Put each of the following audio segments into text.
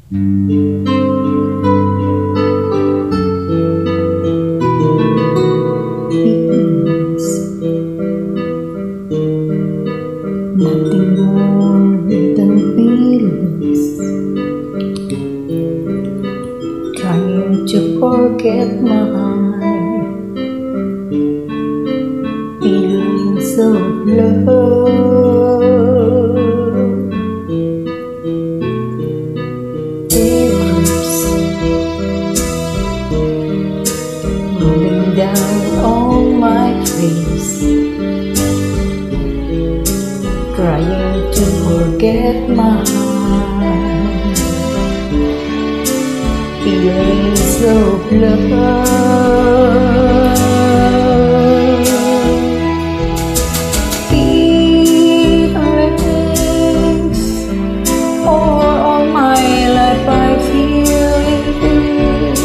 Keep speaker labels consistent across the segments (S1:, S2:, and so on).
S1: Feelings, nothing more than feelings. Trying to forget my feelings of love. Tears rolling down on my face, trying to forget my feelings of love. Feelings, for all my life I feel it.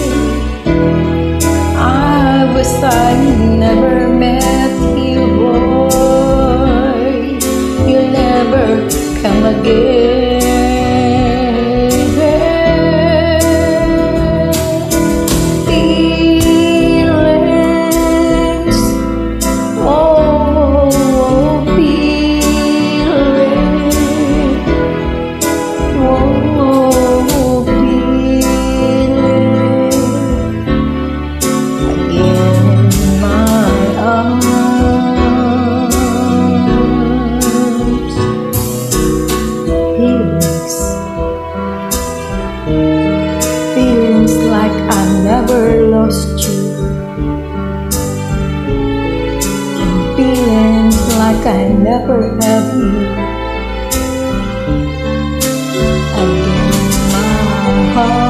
S1: I wish I never met you, boy. You'll never come again. Feelings like I never lost you, and feelings like I never have you. Again, my heart